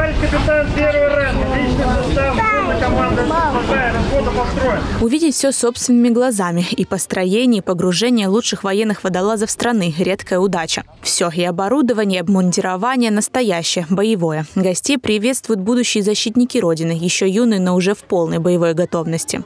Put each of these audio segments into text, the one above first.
Товарищ капитан первого ранга, личный состав, команда работа построена. Увидеть все собственными глазами. И построение, и погружение лучших военных водолазов страны – редкая удача. Все, и оборудование, и обмундирование настоящее, боевое. Гостей приветствуют будущие защитники Родины, еще юные, но уже в полной боевой готовности.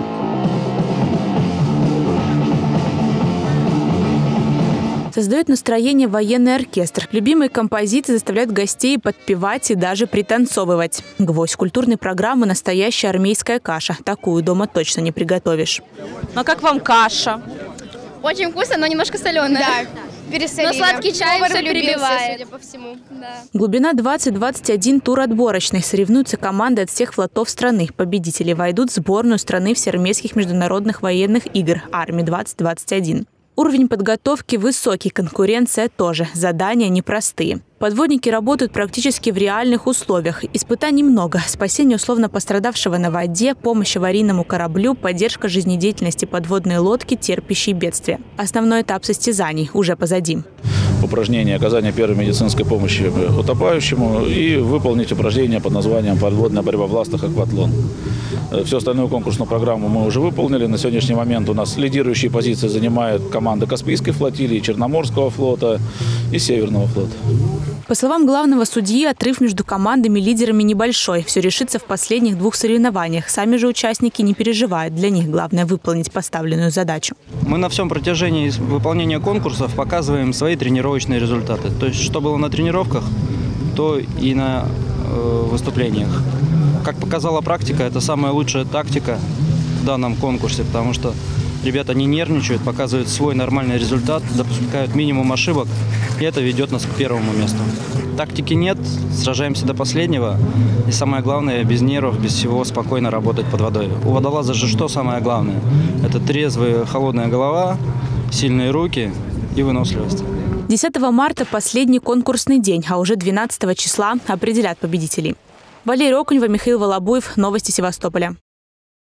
Создает настроение военный оркестр. Любимые композиции заставляют гостей подпевать и даже пританцовывать. Гвоздь культурной программы – настоящая армейская каша. Такую дома точно не приготовишь. А как вам каша? Очень вкусно, но немножко соленая. Да, пересолили. Но сладкий чай все перебивает. Судя по всему. Да. Глубина 20-21, тур отборочный. Соревнуются команды от всех флотов страны. Победители войдут в сборную страны всеармейских международных военных игр «Арми-2021». Уровень подготовки высокий, конкуренция тоже. Задания непростые. Подводники работают практически в реальных условиях. Испытаний много. Спасение условно пострадавшего на воде, помощь аварийному кораблю, поддержка жизнедеятельности подводной лодки, терпящей бедствия. Основной этап состязаний уже позади. Упражнение оказания первой медицинской помощи утопающему и выполнить упражнение под названием «Подводная борьба в ластах акватлон». Всю остальную конкурсную программу мы уже выполнили. На сегодняшний момент у нас лидирующие позиции занимают команды Каспийской флотилии, Черноморского флота и Северного флота. По словам главного судьи, отрыв между командами-лидерами небольшой. Все решится в последних двух соревнованиях. Сами же участники не переживают. Для них главное выполнить поставленную задачу. Мы на всем протяжении выполнения конкурсов показываем свои тренировочные результаты. То есть, что было на тренировках, то и на выступлениях. Как показала практика, это самая лучшая тактика в данном конкурсе, потому что ребята не нервничают, показывают свой нормальный результат, допускают минимум ошибок, и это ведет нас к первому месту. Тактики нет, сражаемся до последнего, и самое главное, без нервов, без всего спокойно работать под водой. У водолаза же что самое главное? Это трезвая, холодная голова, сильные руки и выносливость. 10 марта последний конкурсный день, а уже 12 числа определят победителей. Валерия Окунева, Михаил Волобуев. Новости Севастополя.